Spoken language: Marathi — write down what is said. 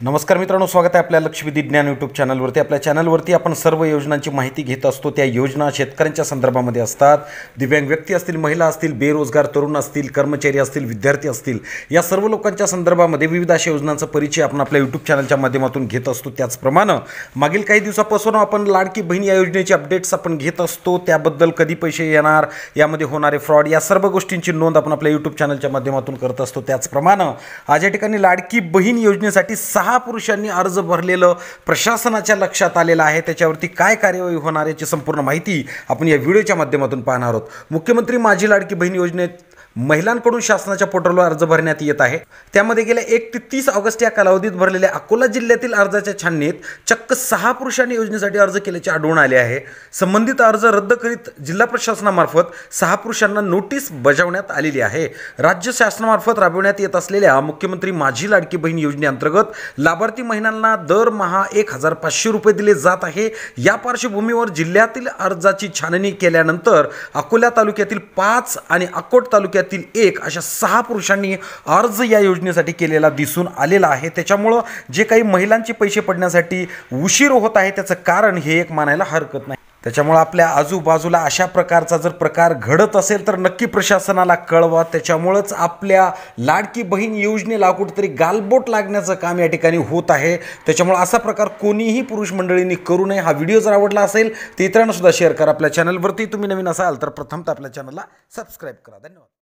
नमस्कार मित्रांनो, स्वागत आहे आपल्या लक्षवेधी ज्ञान यूट्यूब चॅनलवरती। आपल्या चॅनलवरती आपण सर्व योजनांची माहिती घेत असतो। त्या योजना शेतकऱ्यांच्या संदर्भामध्ये असतात। दिव्यांग व्यक्ती असतील, महिला असतील, बेरोजगार तरुण असतील, कर्मचारी असतील, विद्यार्थी असतील, या सर्व लोकांच्या संदर्भामध्ये विविध अशा योजनांचा परिचय आपण आपल्या यूट्यूब चॅनलच्या माध्यमातून घेत असतो। त्याचप्रमाणे मागील काही दिवसापासून आपण लाडकी बहीण या योजनेची अपडेट्स आपण घेत असतो। त्याबद्दल कधी पैसे येणार, यामध्ये होणारे फ्रॉड, या सर्व गोष्टींची नोंद आपण आपल्या यूट्यूब चॅनलच्या माध्यमातून करत असतो। त्याचप्रमाणे आज या ठिकाणी लाडकी बहीण योजनेसाठी 6 पुरुषांनी अर्ज भरलेलं प्रशासनाच्या लक्षात आलेलं आहे। त्याच्यावरती काय कार्यवाही होणार याची संपूर्ण माहिती आपण या व्हिडिओच्या माध्यमातून पाहणार आहोत। मुख्यमंत्री माझी लाडकी बहीण योजनेत महिलांकडून शासनाच्या पोर्टलवर अर्ज भरण्यात येत आहे। त्यामध्ये गेल्या 1 ते 30 ऑगस्ट या कालावधीत भरलेल्या अकोला जिल्ह्यातील अर्जाच्या छाननीत चक्क 6 पुरुषांनी योजनेसाठी अर्ज केल्याचे आढळून आले आहे। संबंधित अर्ज रद्द करीत जिल्हा प्रशासनामार्फत 6 पुरुषांना नोटीस बजावण्यात आलेली आहे। राज्य शासनामार्फत राबवण्यात येत असलेल्या मुख्यमंत्री माझी लाडकी बहीण योजनेअंतर्गत लाभार्थी महिलांना दरमहा 1500 रुपये दिले जात आहे। या पार्श्वभूमीवर जिल्ह्यातील अर्जाची छाननी केल्यानंतर अकोला तालुक्यातील 5 आणि अकोट तालुक्यात एक अशा 6 पुरुषांनी अर्ज या योजनेसाठी केलेला दिसून आलेला आहे। त्याच्यामुळे जे काही महिलांचे पैसे पडण्यासाठी उशीर होत आहे त्याचं कारण हे एक मानायला हरकत नाही। त्याच्यामुळे आपल्या आजूबाजूला अशा प्रकारचा जर प्रकार घडत असेल तर नक्की प्रशासनाला कळवा। त्याच्यामुळेच आपल्या लाडकी बहीण योजनेला कुठेतरी गालबोट लागण्याचं काम या ठिकाणी होत आहे। त्याच्यामुळे असा प्रकार कोणीही पुरुष मंडळींनी करू नये। हा व्हिडिओ जर आवडला असेल तर इतरांना सुद्धा शेअर करा। आपल्या चॅनलवरती तुम्ही नवीन असाल तर प्रथमतः आपल्या चॅनलला सबस्क्राईब करा। धन्यवाद।